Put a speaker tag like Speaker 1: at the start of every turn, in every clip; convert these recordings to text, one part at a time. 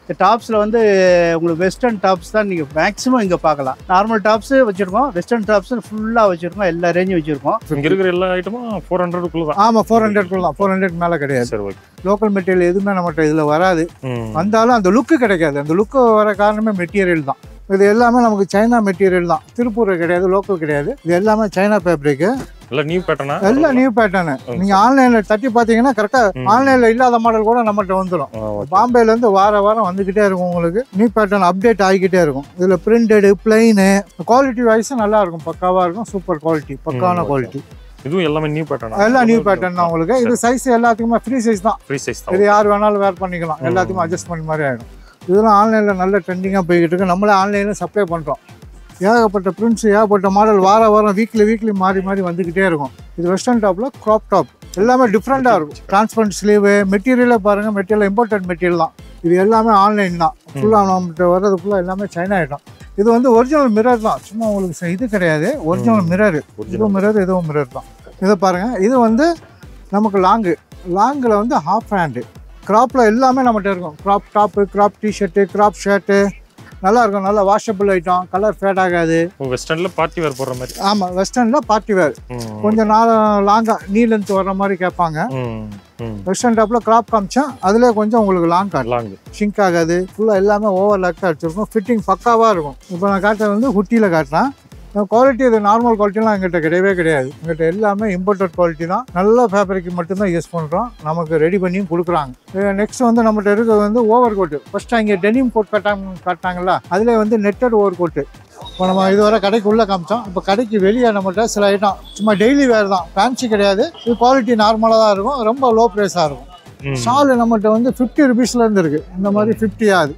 Speaker 1: இந்த டாப்ஸில் வந்து உங்களுக்கு வெஸ்டர்ன் டாப்ஸ் தான் நீங்கள் மேக்ஸிமம் இங்கே பார்க்கலாம். நார்மல் டாப்ஸு வச்சுருக்கோம், வெஸ்டர்ன் டாப்ஸு ஃபுல்லாக வச்சுருக்கோம், எல்லா ரேஞ்சும் வச்சுருக்கோம்.
Speaker 2: இங்கே இருக்கிற எல்லா ஐட்டமும் 400 தான்.
Speaker 3: ஆமாம், 400 தான். 400 மேலே கிடையாது.
Speaker 2: சரி, ஓகே.
Speaker 3: லோக்கல் மெட்டீரியல் எதுவுமே நம்மகிட்ட இதில் வராது. வந்தாலும் அந்த லுக்கு கிடைக்காது. அந்த லுக்கு வர காரணமே மெட்டீரியல் தான். இது எல்லாமே நமக்கு சைனா மெட்டீரியல் தான். திருப்பூர் கிடையாது, லோக்கல் கிடையாது. இது எல்லாமே சைனா ஃபேப்ரிக்கு.
Speaker 2: எல்லாம் நியூ பேட்டர்னா?
Speaker 3: எல்லாம் நியூ பேட்டர்னு. நீங்கள் ஆன்லைனில் தட்டி பார்த்தீங்கன்னா கரெக்டாக ஆன்லைனில் இல்லாத மாடல் கூட நம்மகிட்ட வந்துடும். பாம்பேலேருந்து வாரம் வந்துக்கிட்டே இருக்கும். உங்களுக்கு நியூ பேட்டர்ன் அப்டேட் ஆகிக்கிட்டே இருக்கும். இதில் பிரிண்டடு, பிளைனு, குவாலிட்டி வைஸும் நல்லா இருக்கும், பக்காவாக இருக்கும். சூப்பர் குவாலிட்டி, பக்காவான குவாலிட்டி.
Speaker 2: இதுவும் எல்லாமே நியூ பேட்டர்ன்.
Speaker 3: எல்லாம் நியூ பேட்டர்ன் தான் உங்களுக்கு. இது சைஸ் எல்லாத்துக்குமே ஃப்ரீ சைஸ் தான்.
Speaker 2: ஃப்ரீ சைஸ் தான்.
Speaker 3: இது யார் வேணாலும் வேர் பண்ணிக்கலாம். எல்லாத்துக்கும் அட்ஜஸ்ட்மெண்ட் மாதிரி ஆகிடும். இதெல்லாம் ஆன்லைனில் நல்ல ட்ரெண்டிங்காக போய்கிட்டு இருக்கு. நம்மளே ஆன்லைனில் சப்ளை பண்ணுறோம். ஏகப்பட்ட பிரிண்ட்ஸ், ஏகப்பட்ட மாடல் வாரம் வீக்லி மாறி வந்துக்கிட்டே இருக்கும். இது வெஸ்டர்ன் டாப்பில் க்ராப் டாப் எல்லாமே டிஃப்ரெண்ட்டாக இருக்கும். டிரான்ஸ்பரண்ட் ஸ்லீவு, மெட்டீரியலே பாருங்கள், மெட்டீரியல் இம்போர்ட்டட் மெட்டீரியல் தான். இது எல்லாமே ஆன்லைன் தான். ஃபுல்லாக நம்மகிட்ட வர்றது ஃபுல்லாக எல்லாமே சைனா ஐட்டம். இது வந்து ஒரிஜினல் மிரர் தான். சும்மா உங்களுக்கு இது கிடையாது, ஒரிஜினல் மிரர். இதுவும் மிரர் தான். இதை பாருங்கள். இது வந்து நமக்கு லாங்கில் வந்து ஹாஃப் ஹேண்டு. க்ராப்பில் எல்லாமே நம்மகிட்ட இருக்கும். Crop top, crop T shirt, crop shirt நல்லா இருக்கும். நல்லா வாஷபிள் ஐட்டம், கலர் ஃபேட் ஆகாது.
Speaker 2: வெஸ்டர்னில் பார்ட்டி வேர் போடுற மாதிரி.
Speaker 3: ஆமாம், வெஸ்டர்னில் பார்ட்டி வேர். கொஞ்சம் லாங்காக நீ லென்த் வர்ற மாதிரி கேட்பாங்க. வெஸ்டர்ன் டாப்பில் கிராப் காமிச்சேன், அதில் கொஞ்சம் உங்களுக்கு லாங் ஷிங்க் ஆகாது. ஃபுல்லாக எல்லாமே ஓவர் லாக்காக அடிச்சிருக்கும். ஃபிட்டிங் பக்காவாக இருக்கும். இப்போ நான் காட்டுறது வந்து ஹுட்டியில் காட்டுறேன். குவாலிட்டி இது நார்மல் குவாலிட்டிலாம் எங்கிட்ட கிடையவே கிடையாது. எங்கிட்ட எல்லாமே இம்போர்ட்டட் குவாலிட்டி தான். நல்ல ஃபேப்ரிக் மட்டும்தான் யூஸ் பண்ணுறோம். நமக்கு ரெடி பண்ணியும் கொடுக்குறாங்க. நெக்ஸ்ட் வந்து நம்மகிட்ட இருக்கிறது வந்து ஓவர் கோட்டு. ஃபர்ஸ்ட் அங்கே டெனிம் கோட் காட்டாங்களா, அதில் வந்து நெட்டட் ஓவர் கோட்டு. இப்போ நம்ம இதுவரை கடைக்கு உள்ளே காமிச்சோம். இப்போ கடைக்கு வெளியே நம்மகிட்ட சில ஐட்டம் சும்மா டெய்லி வேர் தான், ஃபேன்சி கிடையாது. இது குவாலிட்டி நார்மலாக தான் இருக்கும், ரொம்ப லோ ப்ரைஸாக இருக்கும். ஷால் நம்மகிட்ட வந்து 50 ருபீஸ்லேருந்து இருக்குது. இந்த மாதிரி 50 ஆகுது.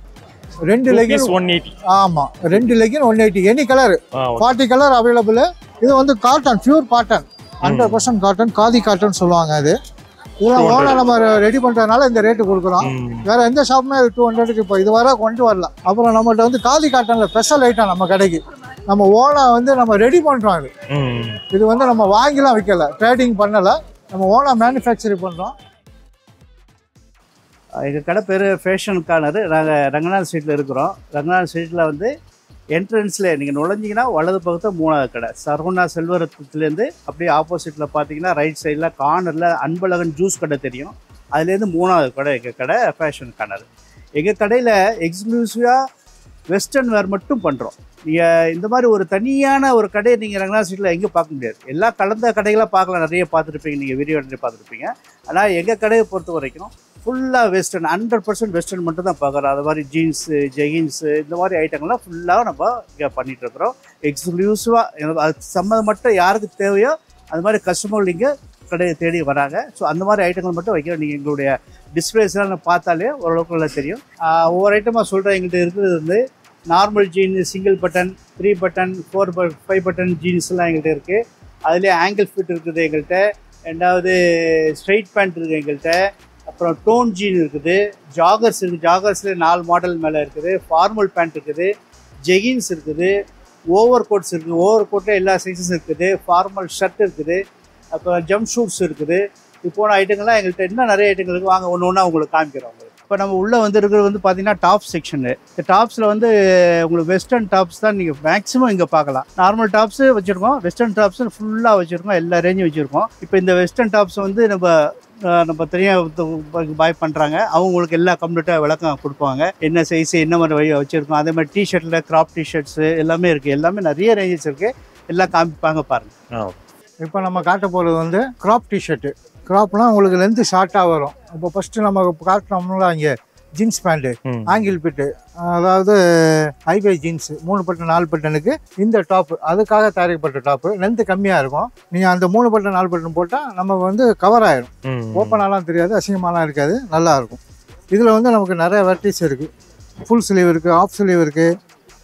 Speaker 3: 2 லெகின் 180. ஆமாம், 2 legging 180. Any colour 40 colour available. இது வந்து cotton, pure cotton, 100% cotton, khadi cotton சொல்லுவாங்க. அது இதெல்லாம் ஓனாக நம்ம ரெடி பண்ணுறதுனால இந்த ரேட்டு கொடுக்குறோம். வேறு எந்த ஷாப்புமே அது 200க்கு இப்போ இது வர கொண்டு வரல. அப்புறம் நம்மகிட்ட வந்து காதி காட்டனில் ஸ்பெஷல் ஐட்டம் நம்ம கடைக்கு. நம்ம ஓனாக வந்து நம்ம ரெடி பண்ணுறோம். இது வந்து நம்ம வாங்கிலாம் விற்கலை, ட்ரேடிங் பண்ணலை, நம்ம ஓனாக மேனுஃபேக்சரிங் பண்ணுறோம்.
Speaker 1: எங்கள் கடை பேர் ஃபேஷன் கார்னர். நாங்கள் ரங்கநாத் ஸ்ட்ரீட்டில் இருக்கிறோம். ரங்கநாத் ஸ்ட்ரீட்டில் வந்து என்ட்ரன்ஸில் நீங்கள் நுழைஞ்சிங்கன்னா வலது பக்கத்தில் 3வது கடை. சரவணா செல்வரத்துலேருந்து அப்படியே ஆப்போசிட்டில் பார்த்தீங்கன்னா ரைட் சைடில் கார்னரில் அன்பழகன் ஜூஸ் கடை தெரியும். அதுலேருந்து 3வது கடை எங்கள் கடை ஃபேஷன் கார்னர். எங்கள் கடையில் எக்ஸ்க்ளூசிவாக வெஸ்டர்ன் வேர் மட்டும் பண்ணுறோம். நீங்கள் இந்த மாதிரி ஒரு தனியான ஒரு கடையை நீங்கள் ரங்கநாத் ஸ்ட்ரீட்டில் எங்கேயும் பார்க்க முடியாது. எல்லா கலந்த கடைகளாக பார்க்கலாம், நிறைய பார்த்துருப்பீங்க, நீங்கள் வீடியோ நிறைய பார்த்துருப்பீங்க. ஆனால் எங்கள் கடையை பொறுத்த வரைக்கும் ஃபுல்லாக வெஸ்டர்ன், 100% வெஸ்டர்ன் மட்டும் தான் பார்க்குறோம். அது மாதிரி ஜீன்ஸு, ஜெகின்ஸு, இந்த மாதிரி ஐட்டங்கள்லாம் ஃபுல்லாக நம்ம இங்கே பண்ணிகிட்ருக்குறோம். எக்ஸ்க்ளூசிவாக அது சம்மந்தம் யாருக்கு தேவையோ அது மாதிரி கஸ்டமர்கள் இங்கே கடையை தேடி வராங்க. ஸோ அந்த மாதிரி ஐட்டங்கள் மட்டும் வைக்கிறோம். நீங்கள் எங்களுடைய டிஸ்பிளேஸ்லாம் பார்த்தாலே ஓரளவுக்கு நல்லா தெரியும். ஒவ்வொரு ஐட்டமாக சொல்கிறேன். எங்கள்கிட்ட இருக்கிறது வந்து normal jean, single button, 3 button, 5 button ஜீன்ஸ்லாம் எங்கள்கிட்ட இருக்குது. அதுலேயே ஆங்கிள் ஃபிட் இருக்குது எங்கள்கிட்ட. ரெண்டாவது ஸ்ட்ரைட் பேண்ட் இருக்குது எங்கள்கிட்ட. அப்புறம் டோன் ஜீன் இருக்குது, ஜாகர்ஸ் இருக்குது. ஜாகர்ஸில் 4 மாடல் மேலே இருக்குது. ஃபார்மல் பேண்ட் இருக்குது, ஜெகின்ஸ் இருக்குது, ஓவர் கோட்ஸ் இருக்குது. ஓவர் கோட்டில் எல்லா சைஸஸ் இருக்குது. ஃபார்மல் ஷர்ட் இருக்குது. அப்புறம் ஜம்ப் ஷூட்ஸ் இருக்குது. இது போன ஐட்டங்கள்லாம் எங்கள்கிட்ட இன்னும் நிறைய ஐட்டங்கள் இருக்குது. வாங்க ஒன்று ஒன்றா உங்களுக்கு காமிக்கிறோம். இப்போ நம்ம உள்ளே வந்து இருக்கிறது வந்து பார்த்தீங்கன்னா டாப் செக்ஷனு. இந்த டாப்ஸில் வந்து உங்களுக்கு வெஸ்டர்ன் டாப்ஸ் தான் நீங்கள் மேக்ஸிமம் இங்கே பார்க்கலாம். நார்மல் டாப்ஸு வச்சுருக்கோம், வெஸ்டர்ன் டாப்ஸு ஃபுல்லாக வச்சுருக்கோம், எல்லா ரேஞ்சும் வச்சுருக்கோம். இப்போ இந்த வெஸ்டர்ன் டாப்ஸ் வந்து நம்ம தனியாக பாய் பண்ணுறாங்க. அவங்களுக்கு எல்லா கம்ப்ளீட்டாக விளக்கம் கொடுப்பாங்க. என்ன சைஸு, என்ன மாதிரி வழி வச்சுருக்கோம். அதே மாதிரி டிஷர்ட்டில் கிராப் டிஷர்ட்ஸு எல்லாமே இருக்குது. எல்லாமே நிறைய ரேஞ்சஸ் இருக்குது. எல்லாம் காமிப்பாங்க பாருங்கள்.
Speaker 3: இப்போ நம்ம காட்ட போகிறது வந்து கிராப் டிஷர்ட்டு. கிராப்லாம் உங்களுக்கு லென்த்து ஷார்ட்டாக வரும். இப்போ ஃபஸ்ட்டு நம்ம காட்டினோம்னா இங்கே ஜீன்ஸ் பேண்ட்டு, ஆங்கிள் பிட்டு, அதாவது ஹைவே ஜீன்ஸு 3 பட்டன் 4 பட்டனுக்கு இந்த டாப்பு அதுக்காக தயாரிக்கப்பட்ட டாப்பு. லென்த்து கம்மியாக இருக்கும். நீங்கள் அந்த 3 பட்டன் 4 பட்டன் போட்டால் நமக்கு வந்து கவர் ஆகிடும். ஓப்பனாலாம் தெரியாது, அசிங்கமாலாம் இருக்காது, நல்லாயிருக்கும். இதில் வந்து நமக்கு நிறைய வெரைட்டிஸ் இருக்குது. ஃபுல் ஸ்லீவ் இருக்குது, ஆஃப் ஸ்லீவ் இருக்குது.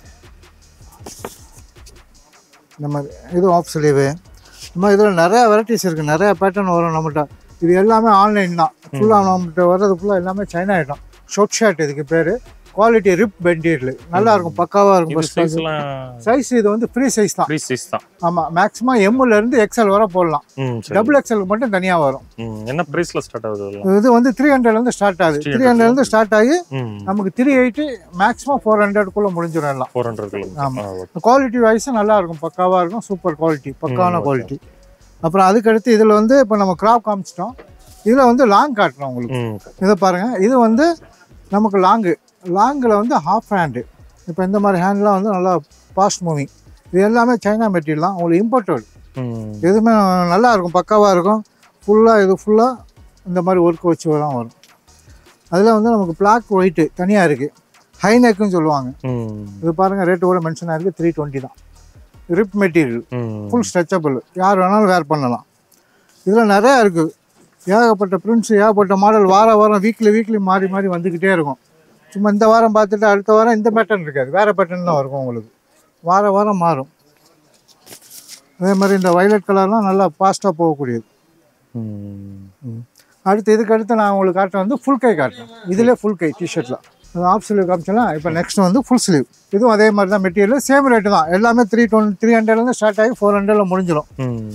Speaker 3: இந்த மாதிரி இது ஆஃப் ஸ்லீவு. இந்த மாதிரி இதில் நிறையா வெரைட்டிஸ் இருக்குது, நிறையா பேட்டர்ன் வரும் நம்மகிட்ட. இது எல்லாமே ஆன்லைன் தான். ஃபுல்லாக நம்மகிட்ட வர்றது ஃபுல்லாக எல்லாமே சைனா ஐட்டம். ஷார்ட் ஷர்ட் இதுக்கு பேர். குவாலிட்டி ரிப் மெட்டீரியல் நல்லா இருக்கும், பக்காவாக இருக்கும். சைஸ் இது வந்து ஃப்ரீ சைஸ் தான்.
Speaker 2: ஃப்ரீ சைஸ் தான்.
Speaker 3: ஆமாம், மேக்ஸிமம் எம்லேருந்து எக்ஸ்எல் வரை போடலாம். டபுள் எக்ஸ்எல் மட்டும் தனியாக வரும்.
Speaker 2: என்ன ப்ரைஸில் ஸ்டார்ட் ஆகுது?
Speaker 3: இது வந்து 300லேருந்து ஸ்டார்ட் ஆகுது. 300லேருந்து ஸ்டார்ட் ஆகி நமக்கு 380 மேக்ஸிமம் 400க்குள்ளே முடிஞ்சிடும் எல்லாம்.
Speaker 2: 400.
Speaker 3: ஆமாம், குவாலிட்டி வைஸும் நல்லா இருக்கும், பக்காவாக இருக்கும், சூப்பர் குவாலிட்டி, பக்காவான குவாலிட்டி. அப்புறம் அதுக்கடுத்து இதில் வந்து இப்போ நம்ம கிராப் காமிச்சிட்டோம். இதில் வந்து லாங் காட்டுறோம் உங்களுக்கு. இதை பாருங்கள், இது வந்து நமக்கு லாங்கில் வந்து ஹாஃப் ஹேண்டு. இப்போ இந்த மாதிரி ஹேண்ட்லாம் வந்து நல்லா ஃபாஸ்ட் மூவிங். இது எல்லாமே சைனா மெட்டீரியல் தான், உங்களுக்கு இம்போர்ட்டட். எதுவுமே நல்லா இருக்கும், பக்காவாக இருக்கும். இது ஃபுல்லாக இந்த மாதிரி ஒர்க் வச்சு தான் வரும். அதில் வந்து நமக்கு பிளாக் ஒயிட்டு தனியாக இருக்குது, ஹை நெக்குன்னு சொல்லுவாங்க. இது பாருங்கள், ரேட்டு கூட மென்ஷன் ஆகிருக்கு, 320 தான். ரிப் மெட்டீரியல், ஃபுல் ஸ்ட்ரெச்சபிள், யார் வேணாலும் வேர் பண்ணலாம். இதில் நிறையா இருக்குது, ஏகப்பட்ட பிரிண்ட்ஸ், ஏகப்பட்ட மாடல். வாரம் வீக்லி மாறி வந்துக்கிட்டே இருக்கும். சும்மா இந்த வாரம் பார்த்துட்டு அடுத்த வாரம் இந்த பேட்டர்ன் இருக்காது, வேறு பேட்டர்ன் தான் இருக்கும் உங்களுக்கு. வாரம் மாறும். அதே மாதிரி இந்த வயலட் கலர்லாம் நல்லா ஃபாஸ்ட்டாக போகக்கூடியது. இதுக்கடுத்து நான் உங்களுக்கு காட்டுறேன் வந்து ஃபுல் கை காட்டுறேன். இதிலே ஃபுல் கை டிஷர்ட்டில் ஆஃப் ஸ்லீவ் காமிச்சலாம். இப்போ நெக்ஸ்ட் வந்து ஃபுல் ஸ்லீவ். இதுவும் அதே மாதிரி தான் மெட்டீரியல், சேம் ரேட்டு தான். எல்லாமே 300லேருந்து ஸ்டார்ட் ஆகி 400ல் முடிஞ்சிடும்.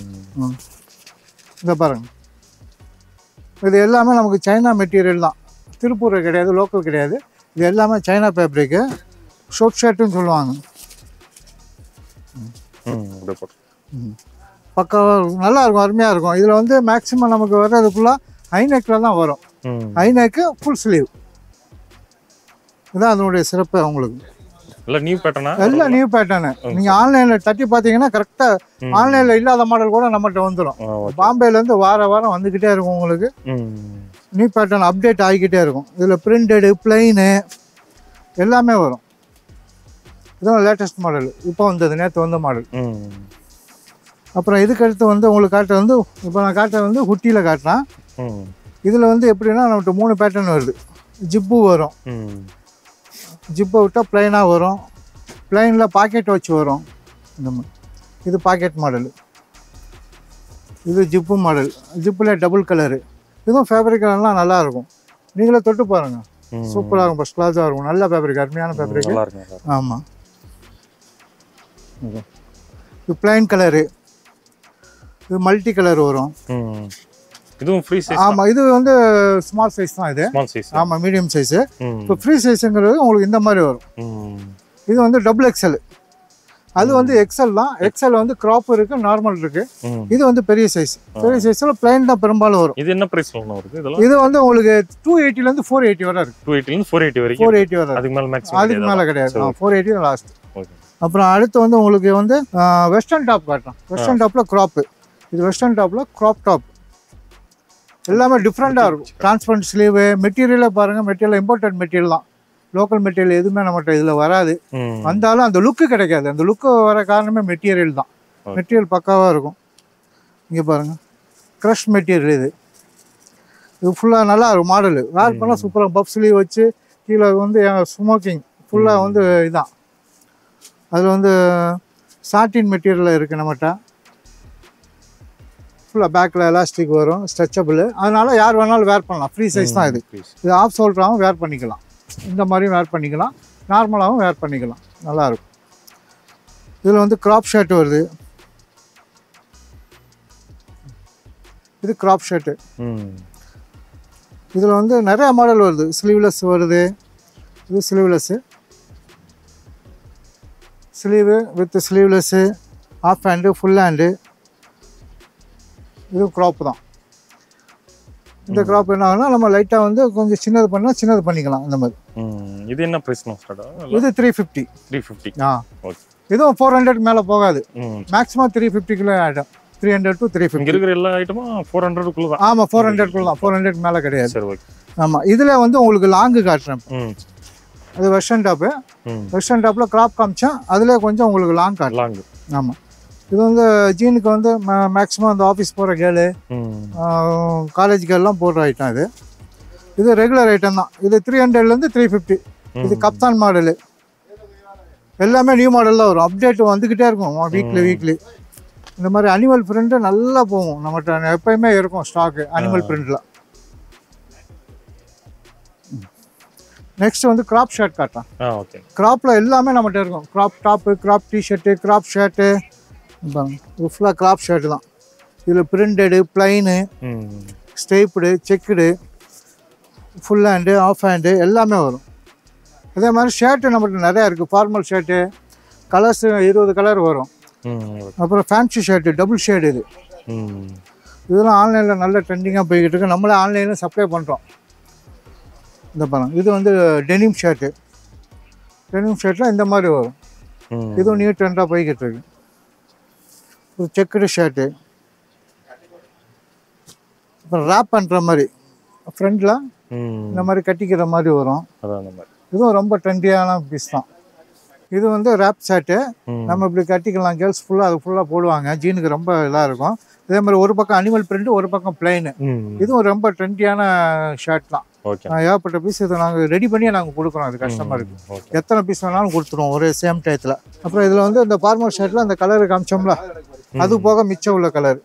Speaker 3: இதை பாருங்கள், இது எல்லாமே நமக்கு சைனா மெட்டீரியல் தான், திருப்பூர் கிடையாது, லோக்கல் கிடையாது. இது எல்லாமே சைனா ஃபேப்ரிக்கு, ஷோர்ட் ஷர்ட்டுன்னு சொல்லுவாங்க. பக்காவாக நல்லா இருக்கும், அருமையாக இருக்கும். இதில் வந்து மேக்ஸிமம் நமக்கு வர்றது ஃபுல்லாக ஹைநெக்கில் தான் வரும். ஹைநெக்கு ஃபுல் ஸ்லீவ் இதான் அதனுடைய சிறப்பு. அவங்களுக்கு எல்லாம் நியூ பேட்டர்னு. நீங்கள் ஆன்லைனில் தட்டி பார்த்தீங்கன்னா கரெக்டாக ஆன்லைனில் இல்லாத மாடல் கூட நம்மகிட்ட வந்துடும். பாம்பேலேருந்து வாரம் வந்துக்கிட்டே இருக்கும். உங்களுக்கு நியூ பேட்டர்ன் அப்டேட் ஆகிக்கிட்டே இருக்கும். இதில் பிரிண்டடு, பிளைனு எல்லாமே வரும். இதுவும் லேட்டஸ்ட் மாடல், இப்போ வந்தது, நேற்று வந்த மாடல். அப்புறம் இதுக்கடுத்து வந்து உங்களுக்கு காட்டுறது வந்து, இப்போ நான் காட்டுறது வந்து ஹுட்டியில் காட்டினேன். இதில் வந்து எப்படின்னா நம்மகிட்ட 3 பேட்டர்ன் வருது. ஜிப்பு வரும், ஜிப்பை விட்டால் ப்ளைனாக வரும், ப்ளைனில் பாக்கெட் வச்சு வரும். இந்த மாதிரி இது பாக்கெட் மாடலு. இது ஜிப்பு மாடல், ஜிப்பில் டபுள் கலரு. இதுவும் ஃபேப்ரிக் எல்லாம் நல்லாயிருக்கும். நீங்களே தொட்டு பாருங்கள், சூப்பராக இருக்கும், ஃபஸ்ட் கிளாஸாக இருக்கும். நல்ல ஃபேப்ரிக், அருமையான ஃபேப்ரிக். ஆமாம், இது ப்ளைன் கலரு, இது மல்டி கலர் வரும்.
Speaker 2: இதுவும் ஃப்ரீ சைஸ்.
Speaker 3: ஆமாம், இது வந்து ஸ்மால் சைஸ் தான். இது ஆமாம், மீடியம் சைஸு. இப்போ ஃப்ரீ சைஸுங்கிறது உங்களுக்கு இந்த மாதிரி வரும். இது வந்து டபுள் எக்ஸ்எல். அது வந்து எக்ஸ்எல் தான். எக்ஸ்எல் வந்து கிராப் இருக்குது, நார்மல் இருக்குது. இது வந்து பெரிய சைஸ். பெரிய சைஸில் பிளைன் தான் பெரும்பாலும் வரும்.
Speaker 2: இது என்ன ப்ரைஸ் வருது?
Speaker 3: இது வந்து உங்களுக்கு 280லேருந்து 480 வரை இருக்குது.
Speaker 2: 280லேருந்து 480 வரைக்கும்.
Speaker 3: 480 வரை. அதுக்கு மேலே கிடையாது. 480 லாஸ்ட். அப்புறம் அடுத்து வந்து உங்களுக்கு வந்து வெஸ்டர்ன் டாப் காட்டுறோம். வெஸ்டர்ன் டாப்பில் க்ராப்பு. இது வெஸ்டர்ன் டாப்பில் க்ராப் டாப். எல்லாமே டிஃப்ரெண்ட்டாக இருக்கும். Transparent sleeve. மெட்டீரியலே பாருங்கள், மெட்டீரியல் இம்போர்ட்டட் மெட்டீரியல் தான். லோக்கல் மெட்டீரியல் எதுவுமே நம்மகிட்ட இதில் வராது. வந்தாலும் அந்த லுக்கு கிடைக்காது. அந்த லுக்கு வர காரணமே மெட்டீரியல் தான். மெட்டீரியல் பக்காவாக இருக்கும். இங்கே பாருங்கள், க்ரஷ் மெட்டீரியல். இது ஃபுல்லாக நல்லா இருக்கும் மாடலு. வேர் பண்ணால் சூப்பராக பஃப் ஸ்லீவ் வச்சு கீழே வந்து ஸ்மோக்கிங் ஃபுல்லாக வந்து இதுதான். அதில் வந்து சாட்டின் மெட்டீரியலில் இருக்குது நம்மகிட்ட. ஃபுல்லாக பேக்கில் எலாஸ்டிக் வரும், ஸ்ட்ரெச்சபிள். அதனால் யார் வேணாலும் வேர் பண்ணலாம். ஃப்ரீ சைஸ் தான் இது. இது ஆஃப் ஷோல்டராகவும் வேர் பண்ணிக்கலாம், இந்த மாதிரியும் வேர் பண்ணிக்கலாம், நார்மலாகவும் வேர் பண்ணிக்கலாம். நல்லாயிருக்கும். இதில் வந்து கிராப் ஷர்ட் வருது. இது கிராப் ஷர்ட்டு. இதில் வந்து நிறையா மாடல் வருது. ஸ்லீவ்லெஸ் வருது. இது sleeveless, sleeve with sleeveless, half hand, full hand. இது க்ராப் தான். இந்த க்ராப் என்ன ஆகுனா நம்ம லைட்டாக வந்து கொஞ்சம் சின்னது பண்ணால் சின்னது பண்ணிக்கலாம். இந்த மாதிரி.
Speaker 2: இது என்ன ப்ரைஸ்?
Speaker 3: இது 350.
Speaker 2: 350.
Speaker 3: இதுவும் 400 மேலே போகாது. மேக்ஸிமம் 350 ஆகிடும். 300 to 350.
Speaker 2: இங்கே இருக்கிற எல்லா ஐட்டமும் 400 தான்.
Speaker 3: ஆமாம், 400 தான். 400 மேலே கிடையாது. சரி, ஓகே. ஆமாம், இதில் வந்து உங்களுக்கு லாங்கு காட்டுறேன். அது வெஸ்டர்ன் டாப்பு. வெஸ்டர்ன் டாப்பில் க்ராப் காமிச்சேன், அதில் கொஞ்சம் உங்களுக்கு லாங் காட்டு. ஆமாம், இது வந்து ஜீனுக்கு வந்து மேக்ஸிமம் அந்த ஆஃபீஸ் போகிற கேர்ளு, காலேஜ் கேர்லாம் போடுற ஐட்டம். இது ரெகுலர் ஐட்டம் தான். இது 300லேருந்து 350. இது கப்தான் மாடலு. எல்லாமே நியூ மாடல் தான் வரும். அப்டேட் வந்துக்கிட்டே இருக்கும் வீக்லி. இந்த மாதிரி அனிமல் பிரிண்ட்டு நல்லா போகும் நம்மகிட்ட. எப்போயுமே இருக்கும் ஸ்டாக்கு அனிமல் பிரிண்டில். நெக்ஸ்ட் வந்து கிராப் ஷர்ட் காட்டுறேன்.
Speaker 2: ஓகே.
Speaker 3: கிராப்பில் எல்லாமே நம்மகிட்ட இருக்கும். Crop top, crop T shirt, crop shirt, இது ஃபுல்லாக கிராப் ஷர்ட்டு தான். இதில் printed, plain, striped, checked, full hand, half hand எல்லாமே வரும். அதே மாதிரி ஷர்ட்டு நம்மகிட்ட நிறையா இருக்குது. ஃபார்மல் ஷர்ட்டு கலர்ஸ் 20 கலர் வரும். அப்புறம் ஃபேன்சி ஷர்ட்டு, டபுள் ஷேடு இது. இதெல்லாம் ஆன்லைனில் நல்ல ட்ரெண்டிங்காக போய்கிட்டு இருக்கு. நம்மளே ஆன்லைனில் சப்ளை பண்ணுறோம். இந்த பாருங்க, இது வந்து டெனிம் ஷர்ட்டு. டெனிம் ஷர்ட்டில் இந்த மாதிரி வரும். இதுவும் நியூ ட்ரெண்டாக போய்கிட்டு இருக்கு. ஒரு செக்குடு ஷர்ட்டு, அப்புறம் ரேப் பண்ணுற மாதிரி ஃப்ரண்டில் இந்த மாதிரி கட்டிக்கிற மாதிரி வரும். இதுவும் ரொம்ப ட்ரெண்டியான பீஸ் தான். இது வந்து ரேப் ஷர்ட்டு. நம்ம இப்படி கட்டிக்கலாம். கேர்ள்ஸ் ஃபுல்லாக அது ஃபுல்லாக போடுவாங்க. ஜீனுக்கு ரொம்ப இதாக இருக்கும். இதே மாதிரி ஒரு பக்கம் அனிமல் பிரிண்ட், ஒரு பக்கம் பிளைனு. இதுவும் ரொம்ப ட்ரெண்டியான ஷர்ட் தான். ஏகப்பட்ட பீஸ் இதை நாங்கள் ரெடி பண்ணியே நாங்கள் கொடுக்குறோம். அது கஸ்டமருக்கு எத்தனை பீஸ் வேணாலும் கொடுத்துருவோம் ஒரே சேம் டயத்தில். அப்புறம் இதில் வந்து இந்த ஃபார்மல் ஷர்ட்டில் அந்த கலரு காமிச்சோம்ல, அது போக மிச்சம் உள்ள கலர்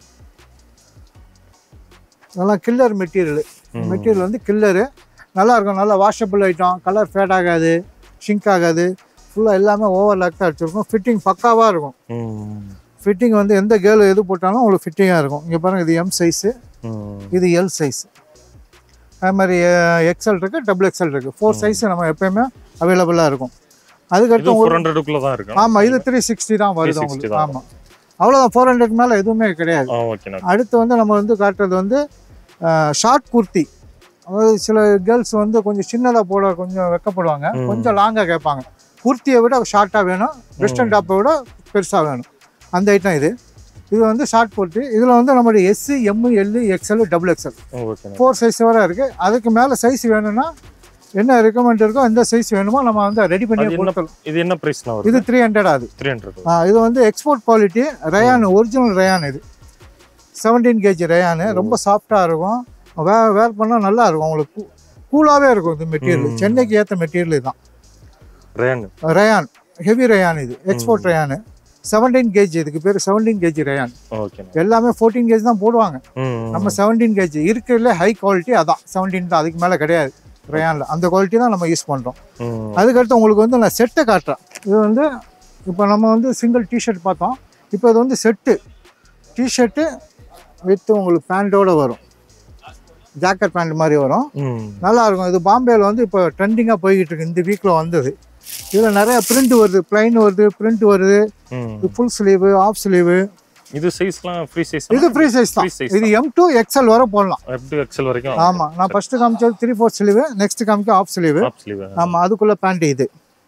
Speaker 3: இதெல்லாம் கில்லர் மெட்டீரியல். மெட்டீரியல் வந்து கில்லரு நல்லாயிருக்கும். நல்லா வாஷபிள் ஐட்டம். கலர் ஃபேட் ஆகாது, ஷிங்க் ஆகாது. ஃபுல்லாக எல்லாமே ஓவர்லாக் தான் அடிச்சிருக்கும். ஃபிட்டிங் பக்காவாக இருக்கும். ஃபிட்டிங் வந்து எந்த கேர்ள் எது போட்டாலும் உங்களுக்கு ஃபிட்டிங்காக இருக்கும். இங்கே பாருங்கள், இது எம் சைஸு, இது எல் சைஸ். அது மாதிரி எக்ஸ்எல் இருக்குது, டபுள் எக்ஸ்எல் இருக்குது. 4 சைஸ் நம்ம எப்போயுமே அவைலபிளாக இருக்கும். அதுக்கடுத்து
Speaker 2: 400 தான் இருக்கும்.
Speaker 3: ஆமாம், இது 360 தான் வருது உங்களுக்கு. ஆமாம், அவ்வளோதான். 400 மேலே எதுவுமே கிடையாது. அடுத்து வந்து நம்ம வந்து காட்டுறது வந்து ஷார்ட் குர்த்தி. அதாவது சில கேர்ள்ஸ் வந்து கொஞ்சம் சின்னதாக போட கொஞ்சம் வெக்கப்படுவாங்க. கொஞ்சம் லாங்காக கேட்பாங்க. குர்த்தியை விட ஷார்ட்டாக வேணும், வெஸ்டர்ன் டாப்பை விட பெருசாக வேணும். அந்த ஐட்டம் இது. இது வந்து ஷார்ட் குர்த்தி. இதில் வந்து நம்மளுடைய S, M, L, XL, double XL 4 size வரை இருக்குது. அதுக்கு மேலே சைஸ் வேணும்னா என்ன ரெக்கமெண்ட் இருக்கோ எந்த சைஸ் வேணுமோ நம்ம வந்து ரெடி பண்ணி கொடுத்துருவோம்.
Speaker 2: இது என்ன ப்ரைஸ்?
Speaker 3: இது 300 ஆகுது.
Speaker 2: 300.
Speaker 3: இது வந்து export quality rayon, original rayon. இது 17 kg ரயானு. ரொம்ப சாஃப்டாக இருக்கும். வேர் பண்ணால் நல்லா இருக்கும். உங்களுக்கு கூலாகவே இருக்கும். இது மெட்டீரியல் சென்னைக்கு ஏற்ற மெட்டீரியல் இதுதான். Rayon heavy rayon. இது எக்ஸ்போர்ட் ரயானு. 17 kg. இதுக்கு பேர் 17 kg ரயான். எல்லாமே 14 kg தான் போடுவாங்க. நம்ம 17 kg இருக்கிறதுல ஹை குவாலிட்டி அதான் 17 தான். அதுக்கு மேலே கிடையாது ரயானில். அந்த குவாலிட்டி தான் நம்ம யூஸ் பண்ணுறோம். அதுக்கடுத்து உங்களுக்கு வந்து நான் செட்டை காட்டுறேன். இது வந்து இப்போ நம்ம வந்து சிங்கிள் டிஷர்ட் பார்த்தோம். இப்போ இது வந்து செட்டு டிஷர்ட்டு வித் உங்களுக்கு பேண்ட்டோடு வரும். ஜாக்கெட் பேண்ட் மாதிரி வரும். நல்லாயிருக்கும். இது பாம்பேயில் வந்து இப்போ ட்ரெண்டிங்காக போய்கிட்டு இருக்கு. இந்த வீக்கில் வந்தது. இதில் நிறைய பிரிண்ட் வருது, பிளைன் வருது, பிரிண்ட் வருது. இது ஃபுல் ஸ்லீவு, ஆஃப் ஸ்லீவு.
Speaker 2: இது சைஸ்லாம் ஃப்ரீ சைஸ்.
Speaker 3: இது ஃப்ரீ சைஸ் தான். இது M2 XL வரை போடலாம்.
Speaker 2: M2 XL வரைக்கும்.
Speaker 3: ஆமாம், நான் ஃபர்ஸ்ட் காமிச்சது 3/4 ஸ்லீவு, நெக்ஸ்ட் காமிக்க ஆஃப் ஸ்லீவு. ஆமாம், அதுக்குள்ள பேண்ட். இது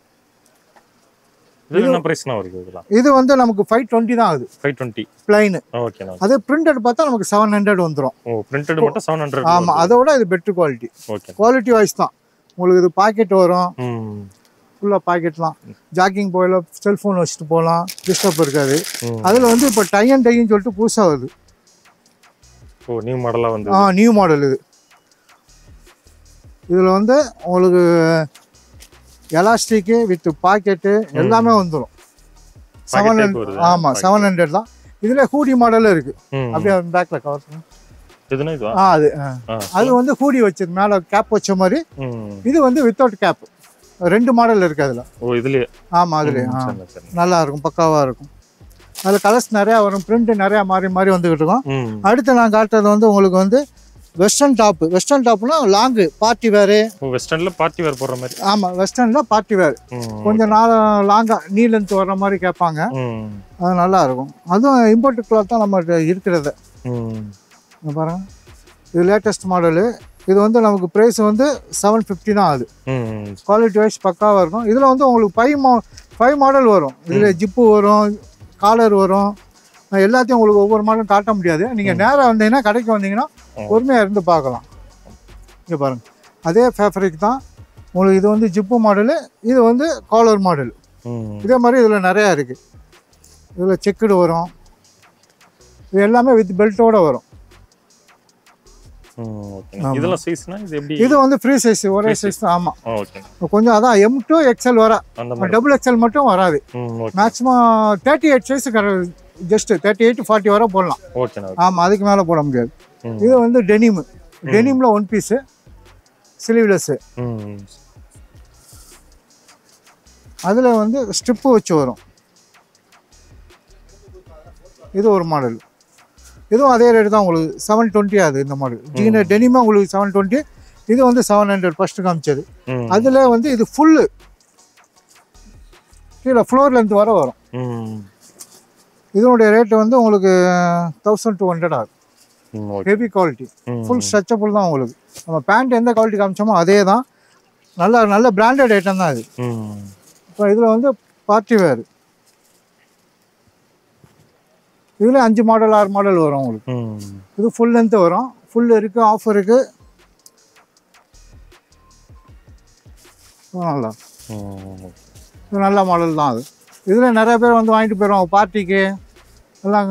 Speaker 2: என்ன பிரைஸ்னா வருது இதெல்லாம்?
Speaker 3: இது வந்து நமக்கு 520 தான் ஆகுது.
Speaker 2: 520
Speaker 3: பிளைன்.
Speaker 2: ஓகே.
Speaker 3: அதே பிரிண்டட் பார்த்தா நமக்கு 700 வந்துரும்.
Speaker 2: பிரிண்டட் மட்டும் 700.
Speaker 3: ஆமாம், அதோட இது better quality.
Speaker 2: Okay.
Speaker 3: Quality wise தான் உங்களுக்கு. இது பாக்கெட் வரும். ஃபுல்லாக பாக்கெட்லாம். ஜாக்கிங் போகலாம், செல்ஃபோன் வச்சுட்டு போகலாம், டிஸ்டர்ப் இருக்காது. அதில் வந்து இப்போ டை அண்ட் டைன்னு சொல்லிட்டு புதுசாக வருது.
Speaker 2: நியூ மாடலாக வந்து.
Speaker 3: நியூ மாடல் இது. இதில் வந்து உங்களுக்கு எலாஸ்டிக்கு வித் பாக்கெட்டு எல்லாமே வந்துடும். 700. ஆமாம், 700 தான். இதில் ஹூடி மாடலும் இருக்குது. அப்படியே பேக்கில் கவர் பண்ணி அது வந்து ஹூடி வச்சது மேலே கேப் வச்ச மாதிரி. இது வந்து வித்தவுட் கேப். 2 மாடல் இருக்குது அதில்.
Speaker 2: இதுலேயே?
Speaker 3: ஆமாம், அதுலேயே. நல்லா இருக்கும், பக்காவாக இருக்கும். அதில் கலர்ஸ் நிறையா வரும், பிரிண்ட் நிறையா மாறி மாறி வந்துக்கிட்டு இருக்கோம். அடுத்து நான் காட்டுறது வந்து உங்களுக்கு வந்து வெஸ்டர்ன் டாப்பு. வெஸ்டர்ன் டாப்னா லாங்கு பார்ட்டி வேரு.
Speaker 2: வெஸ்டர்னில் பார்ட்டி வேர் போடுற மாதிரி.
Speaker 3: ஆமாம், வெஸ்டர்னில் பார்ட்டி வேர். கொஞ்சம் லாங்காக நீ லென்த் வர்ற மாதிரி கேட்பாங்க. அது நல்லா இருக்கும். அதுவும் இம்போர்ட் கிளாத் தான் நம்ம இருக்கிறது. பாருங்க, இது லேட்டஸ்ட் மாடலு. இது வந்து நமக்கு ப்ரைஸ் வந்து 750 தான் ஆகுது. குவாலிட்டி வைஸ் பக்காவாக இருக்கும். இதில் வந்து உங்களுக்கு 5 மாடல் வரும். இதில் ஜிப்பு வரும், காலர் வரும். எல்லாத்தையும் உங்களுக்கு ஒவ்வொரு மாடலும் காட்ட முடியாது. நீங்கள் நேராக வந்தீங்கன்னா, கடைக்கு வந்தீங்கன்னா பொறுமையாக இருந்து பார்க்கலாம். இங்கே பாருங்கள், அதே ஃபேப்ரிக் தான் உங்களுக்கு. இது வந்து ஜிப்பு மாடலு, இது வந்து காலர் மாடல். இதே மாதிரி இதில் நிறையா இருக்குது. இதில் செக்குடு வரும். இது எல்லாமே வித் பெல்ட்டோடு வரும்.
Speaker 2: இதெல்லாம் சைஸ்னா இது எப்படி?
Speaker 3: இது வந்து ஃப்ரீ சைஸ், ஒரே சைஸ் தான். ஆமாம், கொஞ்சம் அதான் M2 XL வர, டபுள் XL மட்டும் வராது. மேக்ஸிமம் 38 சைஸ், ஜஸ்ட் 38 40 வரை போடலாம். ஆமாம், அதுக்கு மேலே போட முடியாது. இது வந்து டெனிம். டெனிமில் 1 piece, sleeveless. அதில் வந்து ஸ்ட்ரிப்பு வச்சு வரும். இது ஒரு மாடல். இதுவும் அதே ரேட்டு தான் உங்களுக்கு 720 ஆகுது இந்த மாடல். ஜீன டெனிமா உங்களுக்கு 720, இது வந்து 700 ஃபர்ஸ்ட் காமிச்சது. அதில் வந்து இது ஃபுல்லு கீழே ஃப்ளோர் லென்த் வர வரும். இதனுடைய ரேட்டு வந்து உங்களுக்கு 1200 ஆகுது. ஹெவி குவாலிட்டி, ஃபுல் ஸ்ட்ரெச்சபிள் தான் உங்களுக்கு. நம்ம பேண்ட் எந்த குவாலிட்டி காமிச்சோமோ அதே தான். நல்ல பிராண்டட் ஐட்டம் தான் இது. இப்போ இதில் வந்து பார்ட்டி வேர், இதில் 5 மாடல் 6 மாடல் வரும் உங்களுக்கு. இது ஃபுல் லென்த்து வரும், ஃபுல் இருக்குது, ஆஃப் இருக்குது. நல்லா இது நல்ல மாடல் தான் அது. இதில் நிறைய பேர் வந்து வாங்கிட்டு போயிடுவாங்க பார்ட்டிக்கு எல்லாம்.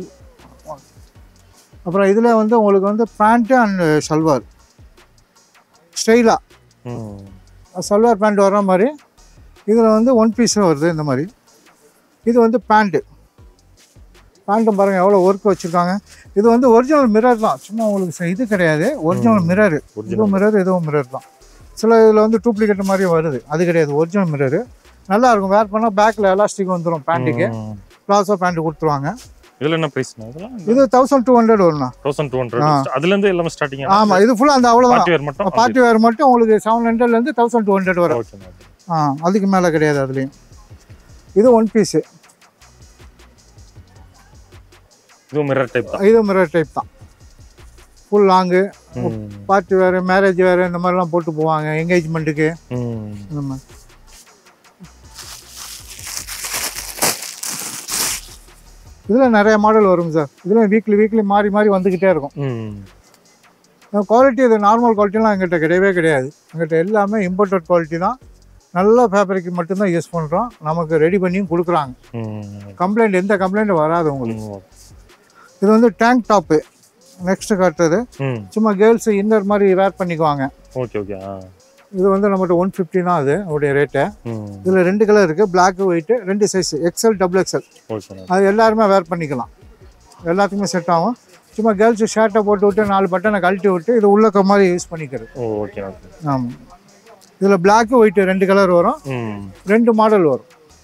Speaker 3: அப்புறம் இதில் வந்து உங்களுக்கு வந்து பேண்ட்டு அண்ட் சல்வார் ஸ்டைலாக சல்வார் பேண்ட் வர்ற மாதிரி. இதில் வந்து 1 பீஸ் வருது இந்த மாதிரி. இது வந்து பேண்ட்டும் பாருங்கள் எவ்வளோ ஒர்க் வச்சுருக்காங்க. இது வந்து ஒரிஜினல் மிரர் தான், சும்மா உங்களுக்கு இது கிடையாது. ஒரிஜினல் மிரரு, இதுவும் மிரர் இதுவும் மிரர் தான். சில இதில் வந்து டூப்ளிகேட் மாதிரி வருது, அது கிடையாது. ஒரிஜினல் மிரரு நல்லாயிருக்கும். வேர் பண்ணால் பேக்கில் எலாஸ்டிக் வந்துடும். பேண்ட்டுக்கு பிளாசோ பேண்ட் கொடுத்துருவாங்க.
Speaker 2: இதில் என்ன பிரைஸ்?
Speaker 3: இது 1200 வரும்ண்ணா.
Speaker 2: 1200 அதுலேருந்து எல்லாமே ஸ்டார்டிங்.
Speaker 3: ஆமாம், இது ஃபுல்லாக அந்த அவ்வளோதான். பார்ட்டி வேர் மட்டும் உங்களுக்கு 700லேருந்து 1200 வரும். அதுக்கு மேலே கிடையாது அதுலேயும். இது 1 பீஸு.
Speaker 2: இது மிரர் டைப் தான்.
Speaker 3: இது மிரர் டைப் தான். Full long party wear, marriage wear, இந்த மாதிரிலாம் போட்டு போவாங்க என்கேஜ்மெண்ட்டுக்கு. இந்த மாதிரி இதில் நிறைய மாடல் வரும் சார். இதில் வீக்லி மாறி வந்துக்கிட்டே இருக்கும். குவாலிட்டி இது நார்மல் குவாலிட்டிலாம் எங்கிட்ட கிடையவே கிடையாது. எங்கிட்ட எல்லாமே இம்போர்ட்டட் குவாலிட்டி தான். நல்ல ஃபேப்ரிக் மட்டும்தான் யூஸ் பண்ணுறோம். நமக்கு ரெடி பண்ணியும் கொடுக்குறாங்க. கம்ப்ளைண்ட் எந்த கம்ப்ளைண்ட்டும் வராது உங்களுக்கு. இது வந்து டேங்க் டாப்பு நெக்ஸ்ட் காட்டுறது. சும்மா கேர்ள்ஸ் இன்னர் மாதிரி வேர் பண்ணிக்குவாங்க. இது வந்து நம்மகிட்ட 150 தான் அது உடைய ரேட்டு. இதில் 2 கலர் இருக்குது, black white, 2 size, XL XXL. அது எல்லாருமே வேர் பண்ணிக்கலாம், எல்லாத்துக்குமே செட் ஆகும். சும்மா கேர்ள்ஸ் ஷர்ட்டை போட்டு விட்டு 4 பட்டனை கழட்டி விட்டு இது உள்ளக்க மாதிரி யூஸ் பண்ணிக்கிறது. ஆமாம். இதில் பிளாக் ஒயிட்டு 2 கலர் வரும், 2 மாடல் வரும்,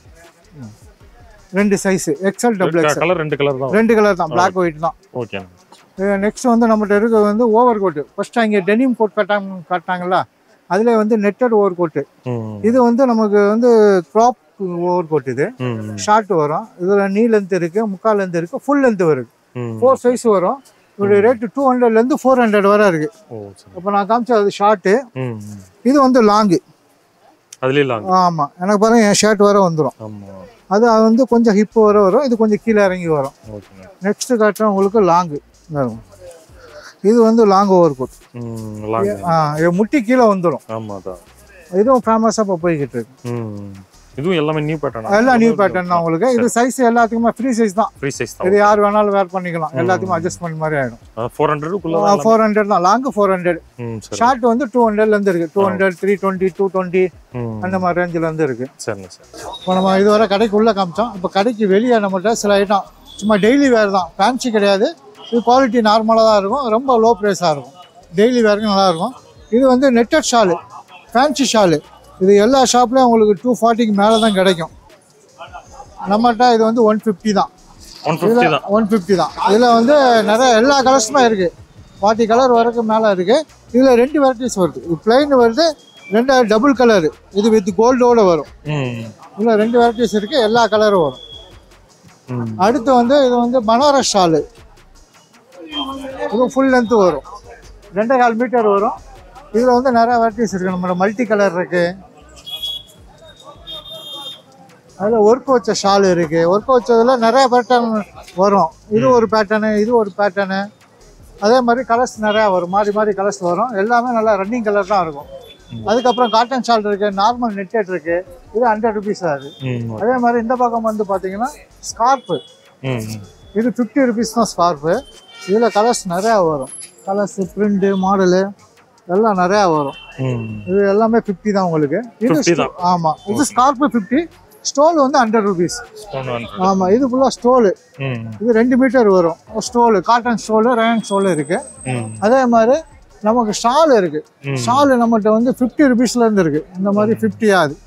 Speaker 3: 2 சைஸ், XL XXL. 2 கலர் தான், பிளாக் ஒயிட் தான். நெக்ஸ்ட் வந்து நம்மகிட்ட இருக்கிறது வந்து ஓவர் கோட்டு. ஃபர்ஸ்ட் அங்கே டெனிம் கோட் காட்டாங்களா, அதில் வந்து நெட்டட் ஓவர் கோட்டு. இது வந்து நமக்கு வந்து க்ராப் ஓவர் கோட். இது ஷார்ட் வரும். இதில் நீ லென்த் இருக்குது, முக்கால் லென்த் இருக்குது, ஃபுல் லென்த் வருது. 4 சைஸ் வரும். இதோடைய ரேட்டு 200லேருந்து 400 வரை இருக்குது. இப்போ நான் காமிச்சா அது ஷார்ட்டு. இது வந்து லாங்கு. ஆமாம், எனக்கு பாருங்க என் ஷர்ட் வர வந்துடும். அது வந்து கொஞ்சம் ஹிப்பு வரும், இது கொஞ்சம் கீழே இறங்கி வரும். நெக்ஸ்ட்டு காட்டுறேன் உங்களுக்கு லாங்கு. இது வந்து லாங் ஓவர் கோட். முட்டி கீழே வந்துடும். இதுவும் ஃபேமஸாக இப்போ போய்கிட்டு இருக்கு.
Speaker 2: இதுவும் எல்லாமே நியூ பேட்டர்ன்.
Speaker 3: எல்லாம் நியூ பேட்டர்ன் தான் உங்களுக்கு. இது சைஸ் எல்லாத்துக்குமே ஃப்ரீ சைஸ் தான். இது யார் வேணாலும் வேர் பண்ணிக்கலாம். எல்லாத்துக்கும் அட்ஜஸ்ட்மெண்ட் மாதிரி ஆகிடும். 400 தான். லாங்கு 400. ஷார்ட் வந்து 200லேருந்து இருக்குது. 200, 320, 220 அந்த மாதிரி ரேஞ்சிலேருந்து இருக்குது. இப்போ நம்ம இதுவரை கடைக்கு உள்ளே காமிச்சோம். இப்போ கடைக்கு வெளியே நம்மகிட்ட சில ஐட்டம் சும்மா டெய்லி வேர் தான், ஃபேன்சி கிடையாது. இது குவாலிட்டி நார்மலாக தான் இருக்கும், ரொம்ப லோ ப்ரைஸாக இருக்கும். டெய்லி வேருக்கு நல்லாயிருக்கும். இது வந்து நெட்டட் ஷாலு, ஃபேன்சி ஷாலு. இது எல்லா ஷாப்லேயும் உங்களுக்கு 240க்கு மேலே தான் கிடைக்கும். நம்மகிட்ட இது வந்து 150 தான். 150 தான். இதில் வந்து நிறைய எல்லா கலர்ஸுமே இருக்குது. 40 கலர் வரைக்கும் மேலே இருக்குது. இதில் 2 வெரைட்டிஸ் வருது. இது பிளைன் வருது, 2 டபுள் கலரு, இது வித் கோல்டோடு வரும். இதில் 2 வெரைட்டிஸ் இருக்குது, எல்லா கலரும் வரும். அடுத்து வந்து இது வந்து பனாரஸ் ஷாலு. இது ஃபுல் லென்த்து வரும், 2.5 மீட்டர் வரும். இதில் வந்து நிறைய வெரைட்டிஸ் இருக்குது. நம்மளோட மல்டி கலர் இருக்குது. அதில் ஒர்க் வச்ச ஷால் இருக்குது. ஒர்க் வச்சதில் நிறைய பேட்டர்ன் வரும். இது ஒரு பேட்டர்னு, இது ஒரு பேட்டர்னு. அதே மாதிரி கலர்ஸ் நிறையா வரும், மாறி கலர்ஸ் வரும். எல்லாமே நல்லா ரன்னிங் கலர் தான் இருக்கும். அதுக்கப்புறம் காட்டன் ஷால் இருக்குது, நார்மல் நெட்டட் இருக்குது. இது 100 ருபீஸ் ஆகுது. அதே மாதிரி இந்த பக்கம் வந்து பார்த்தீங்கன்னா ஸ்கார்ப்பு. இது 50 ருபீஸ் தான் ஸ்கார்ப்பு. இதில் கலர்ஸ் நிறையா வரும். கலர்ஸு, பிரிண்ட்டு, மாடலு எல்லாம் நிறையா வரும். இது எல்லாமே 50 தான் உங்களுக்கு. இது ஆமாம், இது ஸ்கார்ப்பு 50. ஸ்டோல் வந்து 100 ருபீஸ். ஆமாம், இது ஃபுல்லாக ஸ்டோலு. இது 2 மீட்டர் வரும் ஸ்டோலு. காட்டன் ஸ்டோலு, ரேன் ஸ்டோலு இருக்குது. அதே மாதிரி நமக்கு ஷால் இருக்குது. ஷாலு நம்மகிட்ட வந்து 50 ருபீஸ்லேருந்து இருக்குது. இந்த மாதிரி 50 ஆகுது.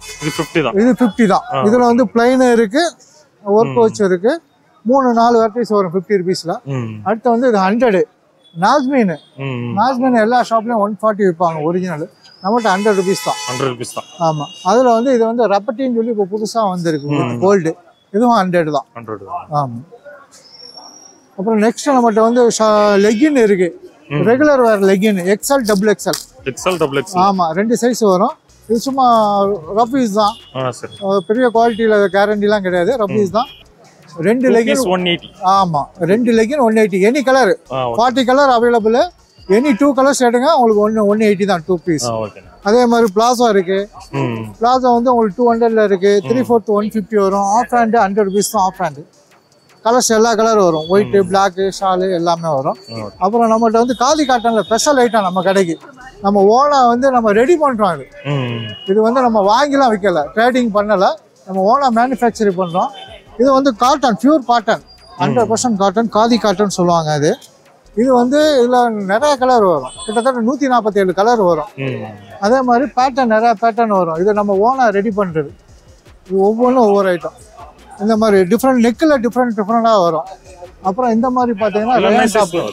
Speaker 2: இது 50 தான்.
Speaker 3: இது 50 தான். இதுல வந்து பிளைன் இருக்கு, ஒர்க் வச்சு இருக்கு. 3-4 வெரைட்டிஸ் வரும் 50 rupeesல. அடுத்து வந்து இது 100 நாஸ்மீன். நாஸ்மீன் எல்லா ஷாப்லயும் 140 விற்பாங்க ஒரிஜினல். நம்மகிட்ட 100 rupees தான்.
Speaker 2: 100 rupees தான்.
Speaker 3: ஆமா. அதுல வந்து இது வந்து ரப்பட்டின்னு சொல்லி இப்போ புதுசா வந்திருக்கு கோல்டு. இதுவும் 100 தான்.
Speaker 2: 100 தான்.
Speaker 3: ஆமா. அப்புறம் நெக்ஸ்ட் நம்மகிட்ட வந்து லெகின் இருக்கு. Regular wear legging XL double XL.
Speaker 2: XL double XL.
Speaker 3: ஆமா, 2 சைஸ் வரும். இது சும்மா ரஃபீஸ் தான்.
Speaker 2: சரி.
Speaker 3: பெரிய குவாலிட்டியில கேரண்டிலாம் கிடையாது, ரஃபீஸ் தான். 2 லெகின்
Speaker 2: 180.
Speaker 3: ஆமா, 2 legging 180. Any colour 40 colour available. Any 2 colours எடுங்க, உங்களுக்கு 180 தான் 2 பீஸ். அதே மாதிரி பிளாசோ இருக்கு. பிளாசோ வந்து உங்களுக்கு 200ல இருக்கு. 3/4 150 வரும். ஆஃப் ஹேண்ட் 100 rupees தான். ஆஃப் ஹேண்ட் கலர்ஸ் எல்லா கலர் வரும். ஒயிட், பிளாக், ஷாலு எல்லாமே வரும். அப்புறம் நம்மகிட்ட வந்து காதி காட்டன்ல ஸ்பெஷல் ஐட்டம் நம்ம கடைக்கு நம்ம ஓனா வந்து நம்ம ரெடி பண்றோம். இது வந்து நம்ம வாங்கிலாம் விற்கல, ட்ரேடிங் பண்ணல, நம்ம ஓனா மேனுஃபேக்சரிங் பண்றோம். இது வந்து cotton, pure cotton, 100% cotton, khadi cotton சொல்லுவாங்க. இது வந்து இதுல நிறைய கலர் வரும். கிட்டத்தட்ட 147 கலர் வரும். அதே மாதிரி பேட்டர்ன் நிறைய பேட்டர்ன் வரும். இது நம்ம ஓனா ரெடி பண்றது. இது ஒவ்வொன்றும் ஒவ்வொரு ஐட்டம். இந்த மாதிரி டிஃப்ரெண்ட் நெக்கில் டிஃப்ரெண்டாக வரும். அப்புறம் இந்த மாதிரி பார்த்தீங்கன்னா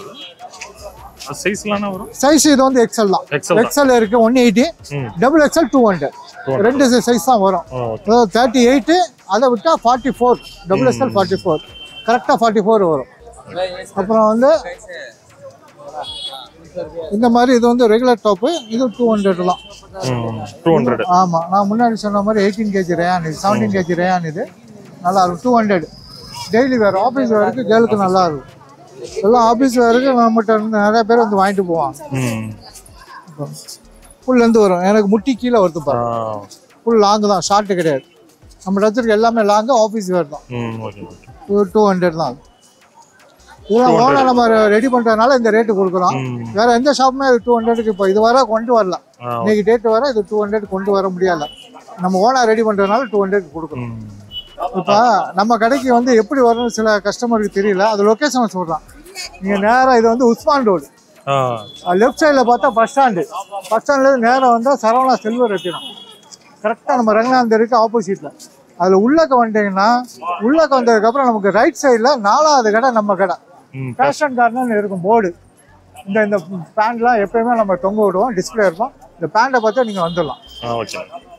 Speaker 3: சைஸ் இது வந்து XL தான். XL இருக்கு 180, டபுள் XL 200. 2 சைஸ் தான் வரும். 38, அதை விட்டா 44, டபுள் XL 44, கரெக்டாக 44 வரும். அப்புறம் வந்து இந்த மாதிரி இது வந்து ரெகுலர் டாப்பு. இது 200 தான்.
Speaker 2: 200.
Speaker 3: ஆமா, நான் முன்னாடி சொன்ன மாதிரி 18 kg ரேயான், இது 17 kg ரேயான். இது நல்லா இருக்கும். 200 டெய்லி வேறு ஆஃபீஸ் வேருக்கு கேர்ளுக்கு நல்லா இருக்கும். எல்லாம் ஆஃபீஸ் வேருக்கு நம்மகிட்ட நிறைய பேர் வந்து வாங்கிட்டு போவாங்க. ஃபுல்லேருந்து வரும். எனக்கு முட்டி கீழே வருது பாரு. ஃபுல் லாங்கு தான், ஷார்ட்டு கிடையாது. நம்ம வச்சிருக்க எல்லாமே லாங்கு, ஆஃபீஸ் வேர் தான். 200 தான். இதெல்லாம் ஓனா நம்ம ரெடி பண்ணுறதுனால இந்த ரேட்டு கொடுக்குறோம். வேற எந்த ஷாப்புமே இது 200க்கு இப்போ இது வர கொண்டு வரல. இன்னைக்கு டேட்டு வர இது 200 கொண்டு வர முடியல. நம்ம ஓனா ரெடி பண்ணுறதுனால 200 கொடுக்குறோம். இப்போ நம்ம கடைக்கு வந்து எப்படி வரணும்னு சில கஸ்டமருக்கு தெரியல. அது லொக்கேஷனை சொல்கிறான். நீங்கள் நேராக இது வந்து உஸ்மான் ரோடு, லெஃப்ட் சைடில் பார்த்தா பஸ் ஸ்டாண்டு. பஸ் ஸ்டாண்ட்லேருந்து நேராக வந்தால் சரவணா செல்வர் ரத்தினம். கரெக்டாக நம்ம ரங்கநாதன் இருக்கு ஆப்போசிட்டில். அதில் உள்ளக்க வந்துட்டீங்கன்னா, உள்ளக்க வந்ததுக்கப்புறம் நமக்கு ரைட் சைடில் 4வது கடை நம்ம கடை. ஃபேஷன் கார்னர்னு இருக்கும் போர்டு. இந்த பேண்ட்லாம் எப்பயுமே நம்ம தொங்க விடுவோம், டிஸ்பிளே இருப்போம். இந்த பேண்டை பார்த்தா நீங்கள் வந்துடலாம்.